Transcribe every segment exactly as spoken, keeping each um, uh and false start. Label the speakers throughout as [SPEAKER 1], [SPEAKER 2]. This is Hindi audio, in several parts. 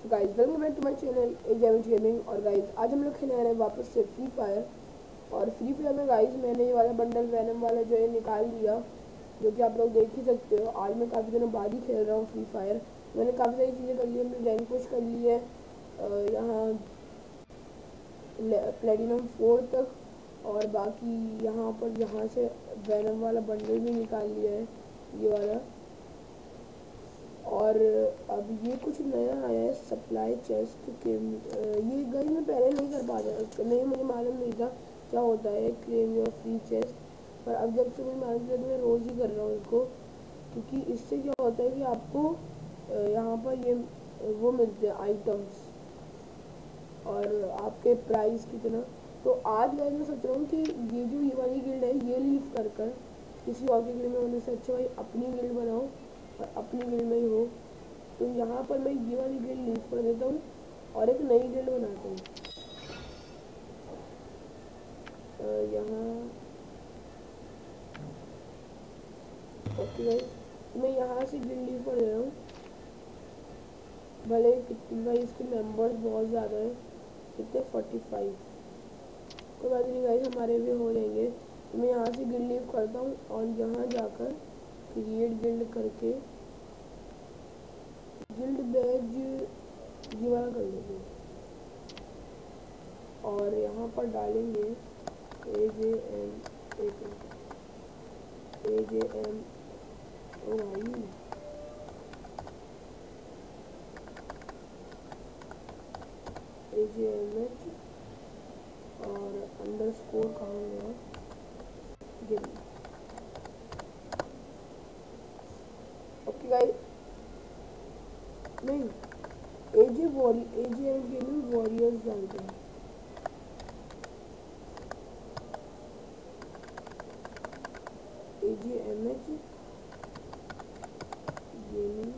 [SPEAKER 1] Guys welcome back to my channel एजेविच गेमिंग। और गाइस आज हम लोग खेलने आ रहे हैं वापस से फ्री फायर। और फ्री फायर में गाइस मैंने ये वाला बंडल वैनम वाला जो है निकाल लिया, जो कि आप लोग देख ही सकते हो। आज मैं काफ़ी दिनों बाद ही खेल रहा हूँ फ्री फायर। मैंने काफ़ी सारी चीज़ें कर ली है, अपनी रैंक पुश कर ली है यहाँ प्लेटिनम फोर तक, और बाकी यहाँ पर यहाँ से वैनम वाला बंडल भी निकाल लिया है, ये वाला। और अब ये कुछ नया आया है सप्लाई चेस्ट के, ये गाइस मैं पहले नहीं कर पाता, नहीं मुझे मालूम नहीं था क्या होता है क्लेम योर फ्री चेस्ट। पर अब जब से मुझे मालूम चला तो मैं रोज़ ही कर रहा हूँ इसको, क्योंकि इससे क्या होता है कि आपको यहाँ पर ये वो मिलते हैं आइटम्स और आपके प्राइस की तरह। तो आज गाइस मैं सोच रहा हूँ कि ये जो ये वाली गिल्ड है ये लीव कर कर किसी और की गिल्ड में होने से अच्छा भाई अपनी गिल्ड बनाओ और अपनी गिल्ड में ही हो। तो यहाँ पर मैं ये वाली गिल्ड लीव कर देता हूँ और एक नई गिल्ड बनाता हूँ। यहाँ ओके गाइस, मैं यहाँ से गिल्ड लीव कर दे रहा हूँ। भले कितने भाई इसके मेंबर्स बहुत ज़्यादा है, कितने फोर्टी फाइव, कोई बात नहीं गाइस हमारे भी हो जाएंगे। तो मैं यहाँ से गिल्ड लीव करता हूँ और यहाँ जाकर क्रिएट गिल्ड करके गिल्ड बैज ये वाला कर लेंगे और यहाँ पर डालेंगे ए जे एम एक ए जे एम ओ भाई ए जे एम एच और अंडर स्कोर कहाँ गया गिल्ड। ओके गाइस, नहीं AJ worry AJ M gaming warriors डालते हैं। AJ M H gaming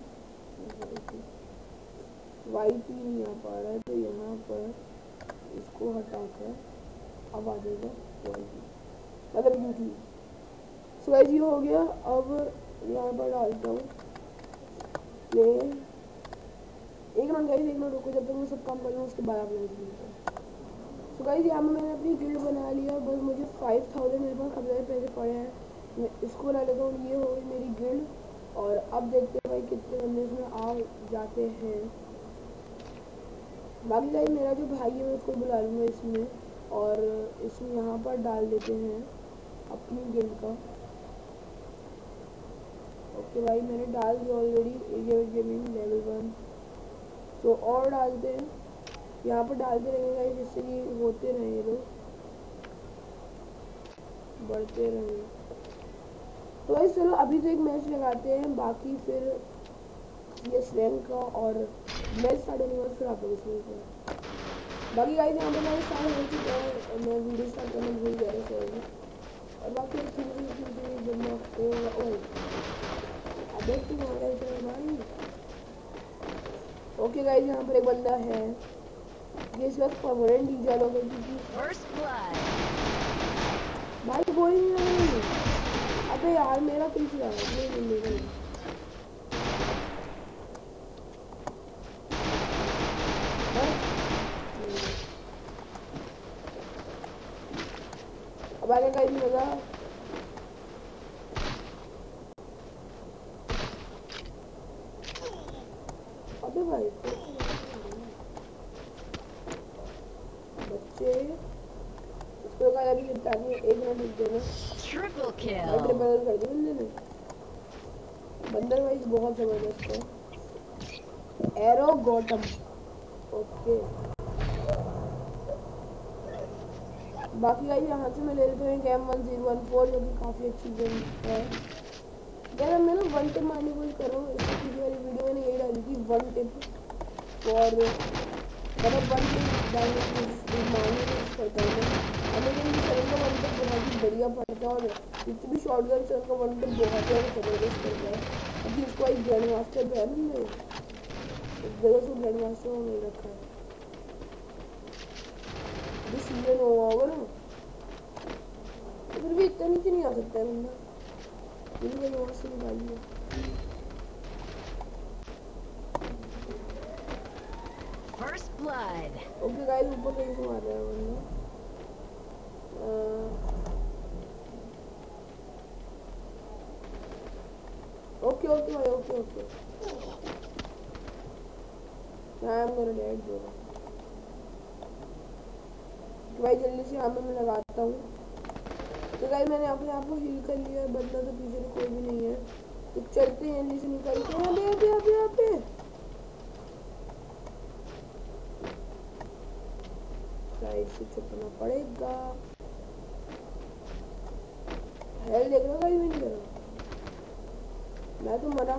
[SPEAKER 1] white ही नहीं आ पा रहा है, तो यहाँ पर इसको हटाकर अब आ जाएगा मतलब यूट्यूब। सो गाइस ये हो गया। अब यहाँ पर डालता हूँ प्ले। एक मिनट गाइस, एक मिनट रुको, जब तक मैं सब काम कर लूँ उसके बाद आप लोगों से मिलता हूँ। सो गाइस यहाँ पर मैंने अपनी गिल्ड बना लिया, बस मुझे फाइव थाउजेंड मेरे पास काफ़ी सारे पैसे पड़े हैं। मैं इसको बना लेता हूँ, ये हो गई मेरी गिल्ड। और अब देखते हैं भाई कितने बंदे इसमें आ जाते हैं। बाकी गाइस मेरा जो भाई है मैं उसको बुला लूँगा इसमें, और इसमें यहाँ पर डाल देते हैं अपनी गिल्ड का। ओके भाई मैंने डाल दिया already AJ gaming level one. तो और डालते हैं, यहाँ पर डालते रहेंगे गाइस, जिससे कि होते रहे ये लोग, बढ़ते रहे। तो गाइस चलो अभी तो एक मैच लगाते हैं, बाकी फिर ये रैंक का और मैच स्टार्ट होने के बाद फिर आप लोग इसमें। बाकी गाइस यहाँ पर मैंने स्टार्ट हो चुका है, मैं वीडियो स्टार्ट करना भूल गया सॉरी। और बाकी बंदा अबे तू आ गया चल भाई। ओके गाइस यहाँ पर एक बंदा है, ये इस वक्त परमानेंट डीजल हो गई क्योंकि भाई गोली नहीं लगी। अबे यार मेरा किल चला नहीं नहीं मेरा नहीं। अब आगे गाइस मजा। अबे भाई बच्चे इसको गाइस अभी निपटानी है, एक मिनट रुक देना।
[SPEAKER 2] ट्रिपल
[SPEAKER 1] भाई
[SPEAKER 2] किल।
[SPEAKER 1] ट्रिपल कर दी बंदे ने, बंदर वाइज बहुत जबरदस्त है। एरो गॉटम ओके। बाकी गाइस यहाँ से मैं ले लेता हूँ game one zero one four, जो कि काफ़ी अच्छी गेम है। यार मैं ना वन टिप मारने की कोशिश कर रहा हूँ, इससे पिछली वाली वीडियो मैंने यही डाली थी वन टिप, और मतलब वन टिप डालने की कोशिश मारने की कोशिश करता हूँ मैं। और लेकिन सर का वन टिप बहुत ही बढ़िया पड़ता है, और जितनी भी शॉर्ट गन सर का वन टिप बहुत ज़्यादा ज़बरदस्त करता है। अभी इसको एक ग्रैंड मास्टर जो है ना मैं एक जगह से ग्रैंड मास्टर को मिल रखा है, जो सीजन हुआ होगा ना, तो फिर भी इतना नीचे नहीं आ सकता है बंदा, मुझे वहाँ से निकालिए।
[SPEAKER 2] First blood.
[SPEAKER 1] ओके गाइस, ऊपर कहीं से मार रहा है बंदा। ओके ओके भाई, okay okay. I am gonna dead bro. भाई जल्दी से यहाँ पे मैं लगाता हूँ। तो गाइस मैंने अपने आप को हील कर लिया है, बंदा तो पीछे तो कोई भी नहीं है। तो चलते हैं, जल्दी से निकलते हैं। अबे अबे अबे अबे साइड से छुपना पड़ेगा। हेल देख रहा गाइस मेरी तरह, मैं तो मरा।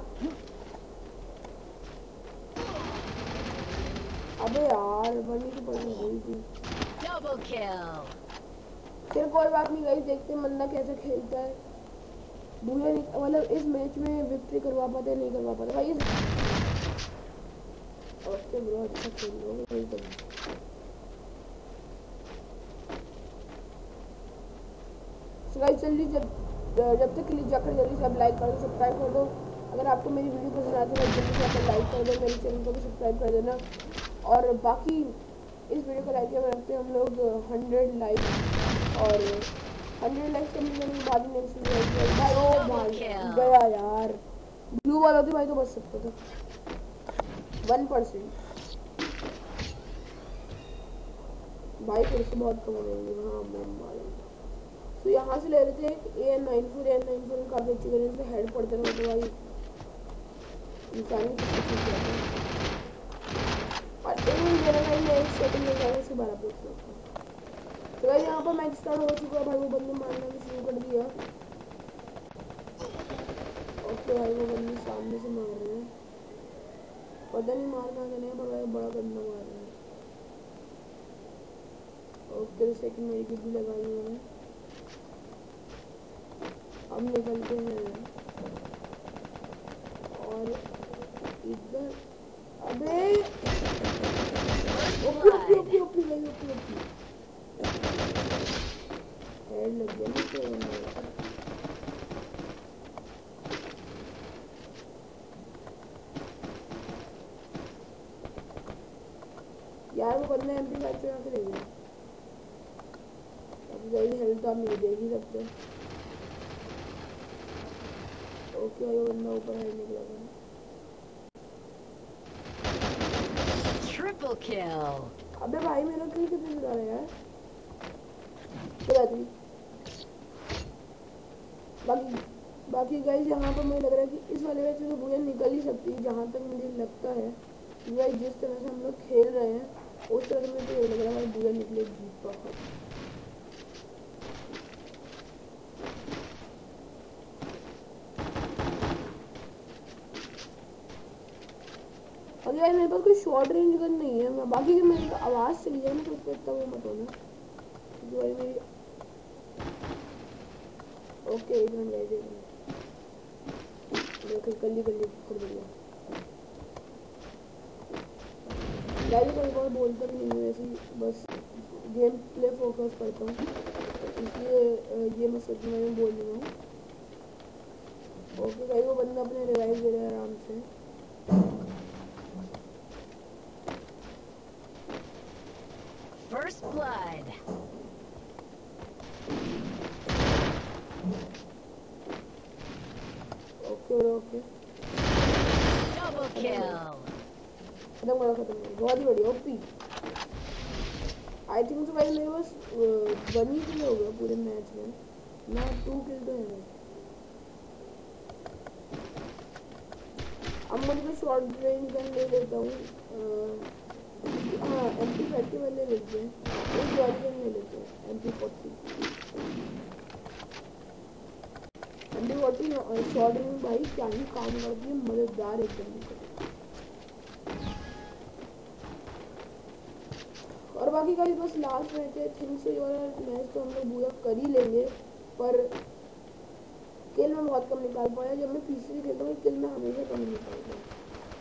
[SPEAKER 1] अबे यार बनी तो बनी गई थी।
[SPEAKER 2] Double kill.
[SPEAKER 1] फिर कोई बात नहीं गाइस, देखते हैं बंदा कैसे खेलता है। बुरे मतलब इस मैच में विक्ट्री करवा पाते नहीं करवा पाते भाई। ओके ब्रो, अच्छा खेल रहे हो भाई तुम। सो गाइस जल्दी जब जब तक क्लिक जाकर जल्दी से आप लाइक कर दो, सब्सक्राइब कर दो। अगर आपको मेरी वीडियो पसंद आती है तो जल्दी से आप लाइक कर दो, मेरे चैनल को भी सब्सक्राइब कर देना। और बाकी इस वीडियो को लाइक किया रखते हैं हम लोग हंड्रेड लाइक, और हंड्रेड लाइक करने के बाद ही नेक्स्ट वीडियो भाई। ओ भाई गया यार, ब्लू वाला होती भाई तो बच सकता था। वन परसेंट भाई, फिर से बहुत कम हो जाएंगे। हाँ मैं मारूंगा। तो यहाँ से ले लेते हैं A N nine four. A N nine four काफ़ी अच्छी करें, इसमें हेड पड़ते रहो तो भाई इंसान की सब कुछ जाता है। और एक मेरा भाई मैं एक सेकंड में जाकर उसके बारह पूछ सकता हूँ। तो भाई यहाँ पर मैच स्टार्ट हो चुका है भाई, वो बंदे मारना भी शुरू कर दिया। ओके भाई, वो बंदे सामने से मार रहे हैं, पता नहीं मार कहाँ नहीं, पर भाई बड़ा गंदा मार रहा है। ओके, सेकंड मेरी किट भी लगा दी मैंने। अब निकलते हैं और इधर। अबे ओपी ओपी ओपी ओपी गई, ओपी ओपी हेड लग गया मुझे बंदे को। यार वो बंदा एम पी फाइव चुरा के ले गया। अब गई हेल्थ तो आप नहीं देख ही सकते। ओके भाई, वो बंदा ऊपर हेड निकला था।
[SPEAKER 2] Triple kill.
[SPEAKER 1] अबे भाई मेरा किल कितने चुरा रहा है यार। चला थी बाकी बाकी गाइस, यहाँ पर मुझे लग रहा है कि इस वाले मैच में तो बुया निकल ही सकती है, जहाँ तक मुझे लगता है। भाई जिस तरह से हम लोग खेल रहे हैं उस तरह से मुझे तो ये लग रहा है भाई बुया निकलेगी पक्का। अगर यार मेरे पास कोई शॉर्ट रेंज गन नहीं है, बाकी कि मेरी आवाज़ चली जाए ना तो उसको इतना वो मत होना, क्योंकि भाई मेरी। ओके एक मिनट गाइस, एक मिनट देखो कर ली कर ली कर बढ़िया। गाइस कोई बहुत बोलता भी नहीं है वैसे ही, बस गेम प्ले फोकस करता हूँ, इसलिए ये मत सोचना मैं बोल रहा हूँ। ओके गाइस, वो बंदा अपने रिवाइव दे रहा है आराम से।
[SPEAKER 2] First blood.
[SPEAKER 1] Okay okay,
[SPEAKER 2] Double kill.
[SPEAKER 1] खत्म करो खत्म करो, बहुत ही बढ़िया ओपी। आई थिंक तो भाई मेरे पास वन ही किल होगा पूरे मैच में ना, टू किल तो है भाई। अब मुझे कोई शॉर्ट रेंज गन ले लेता हूँ। हाँ एम पी थर्टी वन ले लेते हैं, एक जॉली गन ले लेते हैं M P forty. M P forty short range भाई क्या ही काम करती है, मज़ेदार एकदम निकल। और बाकी गाइस बस लास्ट मैच है, थिंक सो ये वाला मैच तो हम लोग पूरा कर ही लेंगे, पर किल में बहुत कम निकाल पाया। जब मैं पीसी से खेलता हूँ किल में हमेशा कम निकालता हूँ।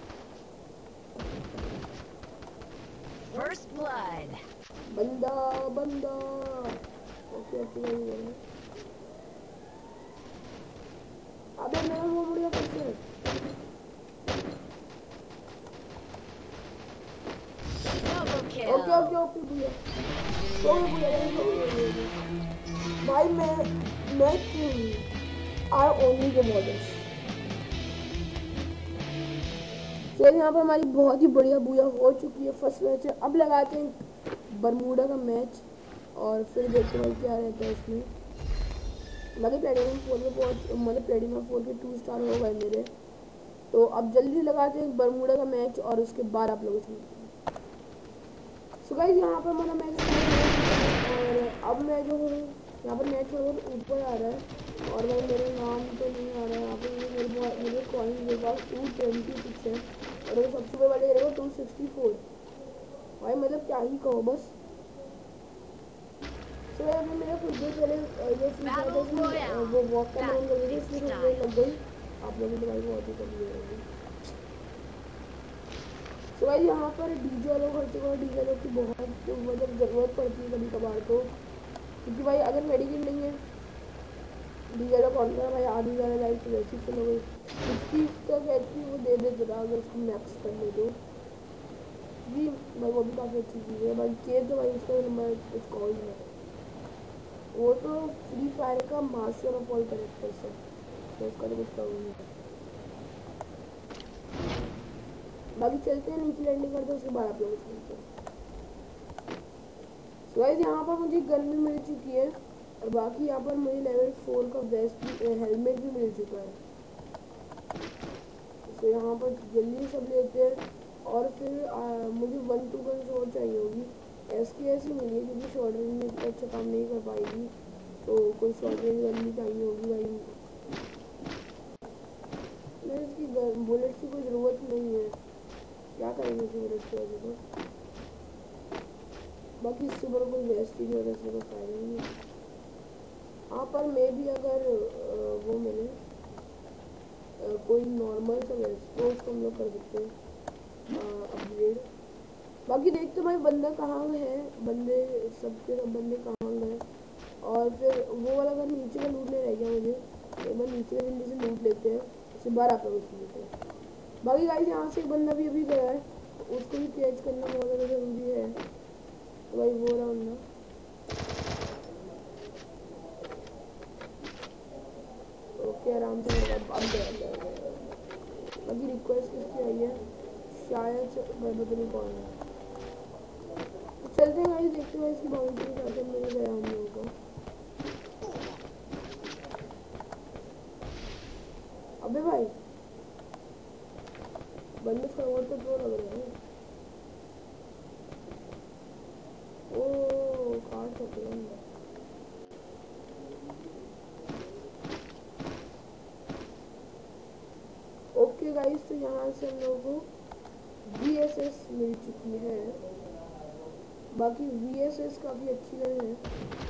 [SPEAKER 2] First blood.
[SPEAKER 1] बंदा बंदा ओके ओके भाई इधर है। अबे मेरा वो मुड़ गया फिर से। Okay okay
[SPEAKER 2] kill.
[SPEAKER 1] ओके भैया, हो गए भैया, गाइस हो गए, हो गए। भाई मैं मैं king, I only the borders. फिर यहाँ पर हमारी बहुत ही बढ़िया बुया हो चुकी है फर्स्ट मैच है। अब लगाते हैं बरमूडा का मैच और फिर देखते हैं क्या रहता है इसमें। मतलब प्लेटिनम फोर पे पहुँच, मतलब प्लेटिनम फोर के टू स्टार हो गए मेरे। तो अब जल्दी लगाते हैं बरमूडा का मैच और उसके बाद आप लोगों से मिलते हैं। सो गाइस यहाँ पर हमारा मैच और अब मैं जो हूँ यहाँ पर मैच थोड़ा बहुत ऊपर आ रहा है और भाई मेरा नाम तो नहीं आ रहा है यहाँ पे। मेरे पास मेरे कॉइन मेरे पास टू ट्वेंटी सिक्स है और वो सबसे ऊपर वाले रहेगा टू सिक्सटी फोर। भाई मतलब क्या ही कहो बस। सो भाई अभी मेरा कुछ देर पहले जो फ्री फायर था
[SPEAKER 2] Battle
[SPEAKER 1] इसमें
[SPEAKER 2] Royale.
[SPEAKER 1] वो वॉक करना बंद कर
[SPEAKER 2] Fast
[SPEAKER 1] दिया था,
[SPEAKER 2] paced
[SPEAKER 1] इसलिए थोड़ी देर
[SPEAKER 2] style.
[SPEAKER 1] लग गई। आप लोगों ने तो भाई बहुत ही कम देर होगी। तो भाई यहाँ पर डीजे वालों खर्चे को डीजे वालों की बहुत मतलब ज़रूरत पड़ती है कभी कभार तो, क्योंकि भाई अगर मेडिकेट नहीं है डीजे वाला कौन सा भाई आधी ज़्यादा लाइफ तो वैसी फुल हो गई। सिक्सटी तक एचपी वो दे देता था अगर उसको मैक्स कर ले तो जी। भाई वो भी काफ़ी अच्छी चीज़ है। भाई के तो भाई उसका नंबर कुछ कॉल ही नहीं, वो तो फ्री फायर का मास्टर ऑफ ऑल कैरेक्टर्स है, तो उसका तो कुछ प्रॉब्लम नहीं है। बाकी चलते हैं नीचे लैंडिंग करते हैं उसके बाद आप लोग चलते हैं। तो गाइस यहाँ पर मुझे गन भी मिल चुकी है और बाकी यहाँ पर मुझे लेवल फोर का वेस्ट भी हेलमेट भी मिल चुका है। तो यहाँ पर जल्दी सब लेते हैं और फिर आ, मुझे वन टू गन शॉट चाहिए होगी। एस के ऐसी मिली है क्योंकि शॉर्ट रेंज में इतना अच्छा काम नहीं कर पाएगी, तो कोई शॉर्ट रेंज गन भी चाहिए होगी भाई। मैं इसकी बुलेट्स की कोई ज़रूरत नहीं है, क्या करेंगे इसी बुलेट्स की वजह से। बाकी इससे बड़ा कोई वेस्ट की वजह से कोई फायदा नहीं है। हाँ पर मे भी अगर आ, वो मिले आ, कोई नॉर्मल सा वेस्ट तो उसको हम लोग कर सकते हैं अपग्रेड। बाकी देखते भाई बंदा कहाँ है, बंदे सबके सब बंदे कहाँ गए। और फिर वो वाला घर नीचे का लूटने रह गया मुझे, एक बार नीचे का जल्दी से लूट लेते हैं, उसके बाद आप लोग उसको लेते हैं। बाकी गाइस यहाँ से एक बंदा भी अभी गया है तो उसको भी कैच करना बहुत ज़्यादा ज़रूरी है। तो भाई वो रहा बंदा, ओके आराम से मेरे बाद गया गया गया। बाकी रिक्वेस्ट किसकी आई है शायद से भाई पता नहीं कौन है। तो चलते हैं गाइस देखते हैं इसकी बाउंड्री में क्या क्या मिल गया हम लोगों को। अबे भाई बंदे थोड़ा बहुत तो प्रो लग रहे हैं। ओ काट सकते हैं। ओके गाइस तो यहाँ से हम लोगों को वी एस एस मिल चुकी है। बाकी वी एस एस काफ़ी अच्छी गन है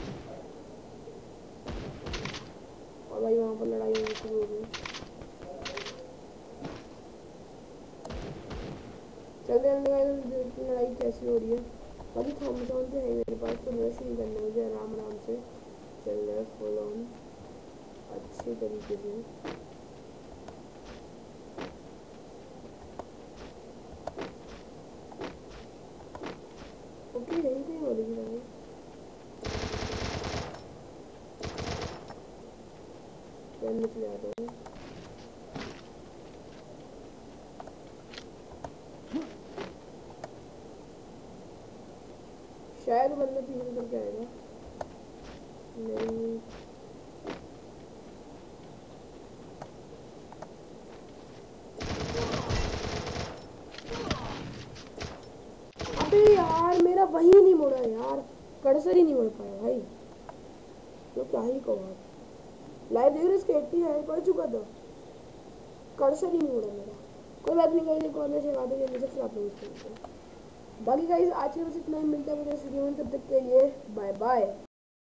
[SPEAKER 1] और भाई वहाँ पर लड़ाई होनी शुरू हो गई। चलते हैं लड़ाई कैसी हो रही है। बाकी थॉमसन तो है मेरे पास तो रश नहीं करना मुझे, आराम आराम से चल रहा है फुल ऑन अच्छे तरीके से। ओके यहीं कहीं हो रही लड़ाई, पहले चले आता हूँ। शायद बंदा पीछे से करके आएगा, नहीं अबे यार मेरा वही नहीं मुड़ा यार, कर्सर ही नहीं मुड़ पाया भाई, तो क्या ही कहूँ आप। लाइव देख रहे इसके एट्टी है पड़ चुका था, कर्सर ही नहीं मुड़ा मेरा। कोई बात नहीं गाइस, एक और मैच लगा देंगे जैसे फिर आप लोग उसको। बाकी गाइस आज के बस इतना ही, मिलता है मुझे इस वीडियो में, तब तक के लिए बाय बाय।